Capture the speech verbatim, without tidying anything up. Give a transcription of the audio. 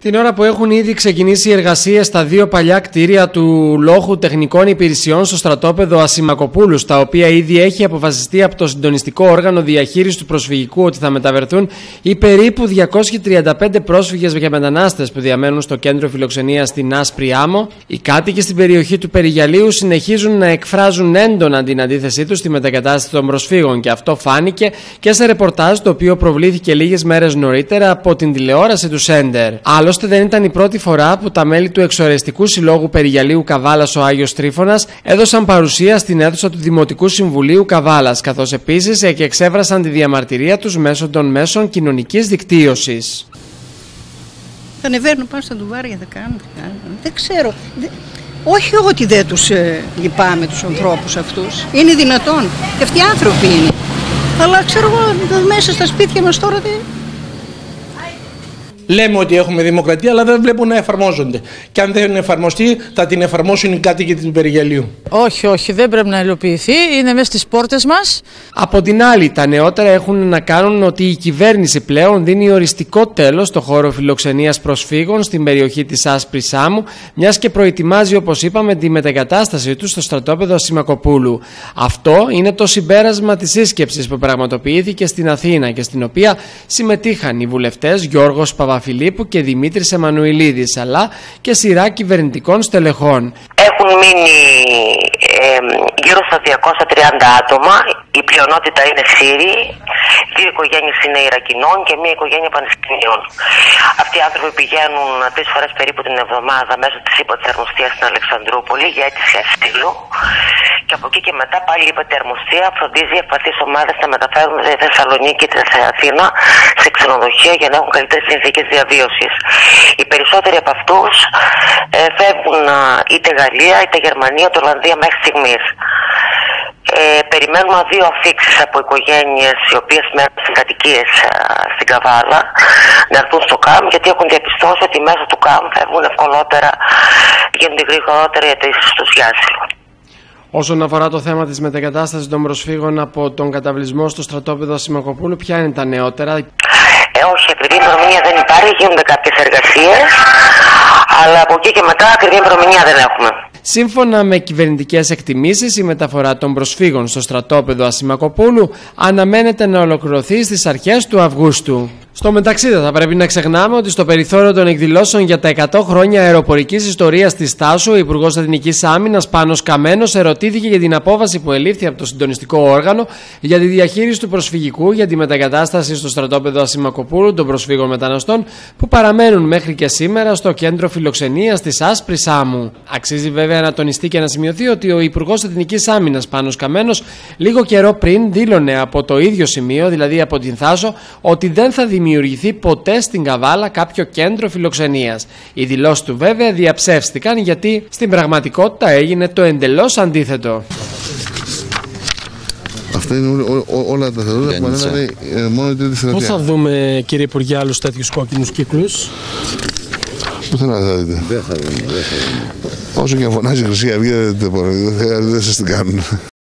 Την ώρα που έχουν ήδη ξεκινήσει οι εργασίες στα δύο παλιά κτίρια του Λόχου Τεχνικών Υπηρεσιών στο στρατόπεδο Ασημακοπούλου, στα οποία ήδη έχει αποφασιστεί από το συντονιστικό όργανο διαχείρισης του προσφυγικού ότι θα μεταβερθούν οι περίπου διακόσιοι τριάντα πέντε πρόσφυγες και μετανάστες που διαμένουν στο κέντρο φιλοξενίας στην Άσπρη Άμμο, οι κάτοικοι στην περιοχή του Περιγιαλίου συνεχίζουν να εκφράζουν έντονα την αντίθεσή τους στη μετακατάσταση των προσφύγων, και αυτό φάνηκε και σε ρεπορτάζ το οποίο προβλήθηκε λίγες μέρες νωρίτερα από την τηλεόραση του Σέντερ. Άλλωστε, δεν ήταν η πρώτη φορά που τα μέλη του Εξορεστικού Συλλόγου Περιγιαλίου Καβάλας ο Άγιος Τρίφωνας έδωσαν παρουσία στην αίθουσα του Δημοτικού Συμβουλίου Καβάλας, καθώς επίσης και εξέφρασαν τη διαμαρτυρία τους μέσω των μέσων κοινωνικής δικτύωσης. Θα ανεβαίνουν πάνω στα ντουβάρια, θα κάνουν, θα κάνουν. Δεν ξέρω. Δεν... Όχι ότι δεν τους ε, λυπάμαι τους ανθρώπους αυτούς. Είναι δυνατόν. Και αυτοί οι άνθρωποι είναι. Αλλά ξέρω εγώ, μέσα στα σπίτια μας τώρα δεν... Λέμε ότι έχουμε δημοκρατία, αλλά δεν βλέπουν να εφαρμόζονται. Και αν δεν εφαρμοστεί, θα την εφαρμόσουν οι κάτοικοι του Περιγιαλίου. Όχι, όχι, δεν πρέπει να υλοποιηθεί. Είναι μέσα στις πόρτες μας. Από την άλλη, τα νεότερα έχουν να κάνουν ότι η κυβέρνηση πλέον δίνει οριστικό τέλος στο χώρο φιλοξενίας προσφύγων στην περιοχή της Άσπρης Άμμου, μιας και προετοιμάζει, όπως είπαμε, τη μετεγκατάστασή του στο στρατόπεδο Ασημακοπούλου. Αυτό είναι το συμπέρασμα της σύσκεψης που πραγματοποιήθηκε στην Αθήνα και στην οποία συμμετείχαν οι βουλευτές Γιώργος Παπαφιλίππου και Δημήτρης Εμμανουηλίδης, αλλά και σειρά κυβερνητικών στελεχών. Έχουν μείνει ε, γύρω στα διακόσια τριάντα άτομα, η πλειονότητα είναι Σύριοι, δύο οικογένειες είναι Ιρακινών και μία οικογένεια Πανελληνίων. Αυτοί οι άνθρωποι πηγαίνουν τρεις φορές περίπου την εβδομάδα μέσω της υπατιαρμοστίας στην Αλεξανδρούπολη για αίτηση ασύλου, και από εκεί και μετά πάλι η υπατιαρμοστία φροντίζει ευπαθείς ομάδες να μεταφέρουν στη Θεσσαλονίκη και σε Αθήνα σε ξενοδοχεία για να έχουν καλύτερες συνθήκες διαβίωσης. Οι περισσότεροι από αυτούς ε, φεύγουν είτε Γαλλία είτε Γερμανία είτε Ολλανδία μέχρι στιγμής. Ε, περιμένουμε δύο αφίξεις από οικογένειες οι οποίες μένουν στις κατοικίες στην Καβάλα να έρθουν στο ΚΑΜ, γιατί έχουν διαπιστώσει ότι μέσα του ΚΑΜ φεύγουν ευκολότερα, γίνονται γρηγορότερα οι αιτήσεις τους για άσυλο. Όσον αφορά το θέμα της μετεγκατάστασης των προσφύγων από τον καταβλισμό στο στρατόπεδο Ασημακοπούλου, ποια είναι τα νεότερα? Ε, όχι, ακριβή ημερομηνία δεν υπάρχει, γίνονται κάποιες εργασίες, αλλά από εκεί και μετά ακριβή ημερομηνία δεν έχουμε. Σύμφωνα με κυβερνητικές εκτιμήσεις, η μεταφορά των προσφύγων στο στρατόπεδο Ασημακοπούλου αναμένεται να ολοκληρωθεί στις αρχές του Αυγούστου. Στο μεταξύ, θα πρέπει να ξεχνάμε ότι στο περιθώριο των εκδηλώσεων για τα εκατό χρόνια αεροπορικής ιστορίας της Τάσου, ο Υπουργός Εθνικής Άμυνας Πάνος Καμένος ερωτήθηκε για την απόφαση που ελήφθη από το συντονιστικό όργανο για τη διαχείριση του προσφυγικού για τη μετακατάσταση στο στρατόπεδο Ασημακοπούλου των προσφύγων μεταναστών που παραμένουν μέχρι και σήμερα στο κέντρο φιλοξενίας της Άσπρης Άμμου. Αξίζει βέβαια να τονιστεί και να σημειωθεί ότι ο Υπουργός Εθνικής Άμυνας Πάνος Καμένος λίγο καιρό πριν δήλωνε από το ίδιο σημείο, δηλαδή από την Θάσο, ότι δεν θα δημιουργηθεί ποτέ στην Καβάλα κάποιο κέντρο φιλοξενίας. Οι δηλώσεις του βέβαια διαψεύστηκαν, γιατί στην πραγματικότητα έγινε το εντελώς αντίθετο. Αυτά είναι ό, ό, όλα τα θεωρία που ανέβανε μόνο η τρίτη θεραπεία. Πώς θα δούμε, κύριε Υπουργέ, άλλους τέτοιους κόκκινους κύκλους? Πουθενά θα δείτε. Δεν θα δούμε. Όσο και αν φωνάζει η Χρυσή Αυγή δεν σας την κάνουν.